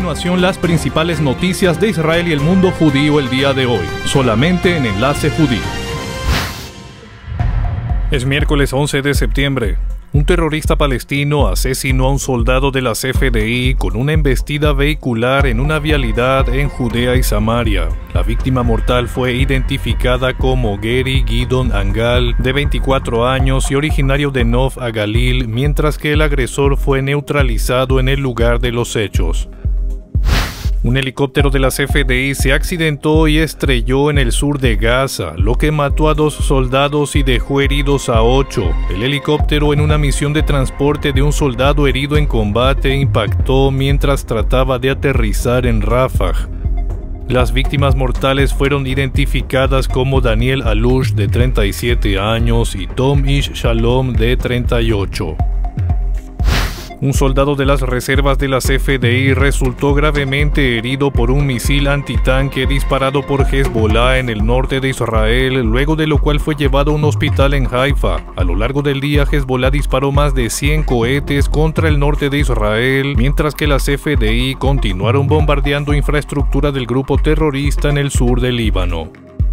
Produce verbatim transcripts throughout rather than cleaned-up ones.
continuación las principales noticias de Israel y el mundo judío el día de hoy, solamente en Enlace Judío. Es miércoles once de septiembre. Un terrorista palestino asesinó a un soldado de las F D I con una embestida vehicular en una vialidad en Judea y Samaria. La víctima mortal fue identificada como Geri Gidon Angal, de veinticuatro años y originario de Nov Agalil, mientras que el agresor fue neutralizado en el lugar de los hechos. Un helicóptero de las F D I se accidentó y estrelló en el sur de Gaza, lo que mató a dos soldados y dejó heridos a ocho. El helicóptero, en una misión de transporte de un soldado herido en combate, impactó mientras trataba de aterrizar en Rafah. Las víctimas mortales fueron identificadas como Daniel Alush, de treinta y siete años, y Tom Ish Shalom, de treinta y ocho. Un soldado de las reservas de las F D I resultó gravemente herido por un misil antitanque disparado por Hezbollah en el norte de Israel, luego de lo cual fue llevado a un hospital en Haifa. A lo largo del día, Hezbollah disparó más de cien cohetes contra el norte de Israel, mientras que las F D I continuaron bombardeando infraestructura del grupo terrorista en el sur del Líbano.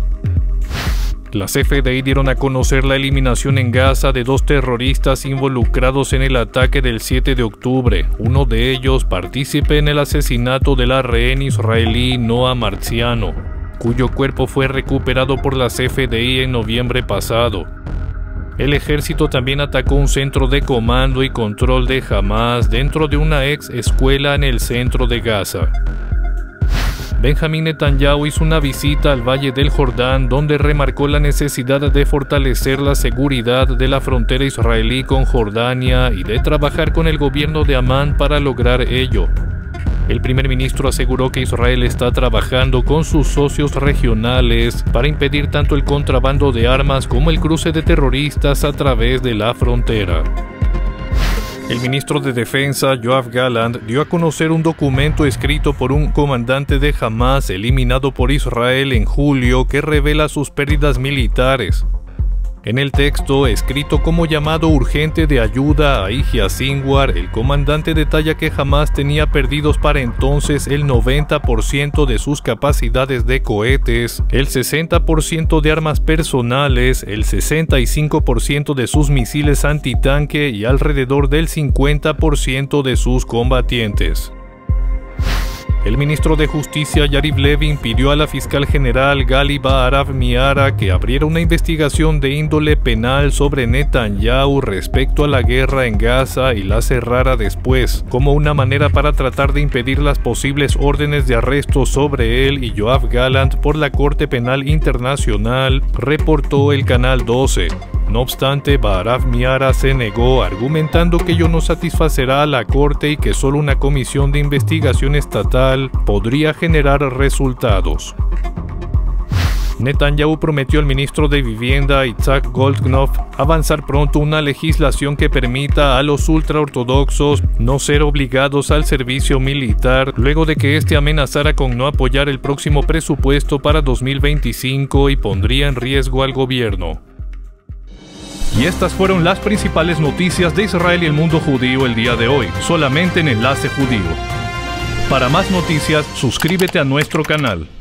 Las F D I dieron a conocer la eliminación en Gaza de dos terroristas involucrados en el ataque del siete de octubre, uno de ellos partícipe en el asesinato de la rehén israelí Noa Marziano, cuyo cuerpo fue recuperado por las F D I en noviembre pasado. El ejército también atacó un centro de comando y control de Hamas dentro de una ex escuela en el centro de Gaza. Benjamín Netanyahu hizo una visita al Valle del Jordán, donde remarcó la necesidad de fortalecer la seguridad de la frontera israelí con Jordania y de trabajar con el gobierno de Amán para lograr ello. El primer ministro aseguró que Israel está trabajando con sus socios regionales para impedir tanto el contrabando de armas como el cruce de terroristas a través de la frontera. El ministro de Defensa, Yoav Gallant, dio a conocer un documento escrito por un comandante de Hamas eliminado por Israel en julio que revela sus pérdidas militares. En el texto, escrito como llamado urgente de ayuda a Yihya Sinwar, el comandante detalla que Hamas tenía perdidos para entonces el noventa por ciento de sus capacidades de cohetes, el sesenta por ciento de armas personales, el sesenta y cinco por ciento de sus misiles antitanque y alrededor del cincuenta por ciento de sus combatientes. El ministro de Justicia, Yariv Levin, pidió a la fiscal general Gali Baharav Miara que abriera una investigación de índole penal sobre Netanyahu respecto a la guerra en Gaza y la cerrara después, como una manera para tratar de impedir las posibles órdenes de arresto sobre él y Yoav Gallant por la Corte Penal Internacional, reportó el Canal doce. No obstante, Baharav Miara se negó, argumentando que ello no satisfacerá a la Corte y que solo una comisión de investigación estatal podría generar resultados. Netanyahu prometió al ministro de Vivienda, Itzhak Goldknopf, avanzar pronto una legislación que permita a los ultraortodoxos no ser obligados al servicio militar, luego de que este amenazara con no apoyar el próximo presupuesto para dos mil veinticinco y pondría en riesgo al gobierno. Y estas fueron las principales noticias de Israel y el mundo judío el día de hoy, solamente en Enlace Judío. Para más noticias, suscríbete a nuestro canal.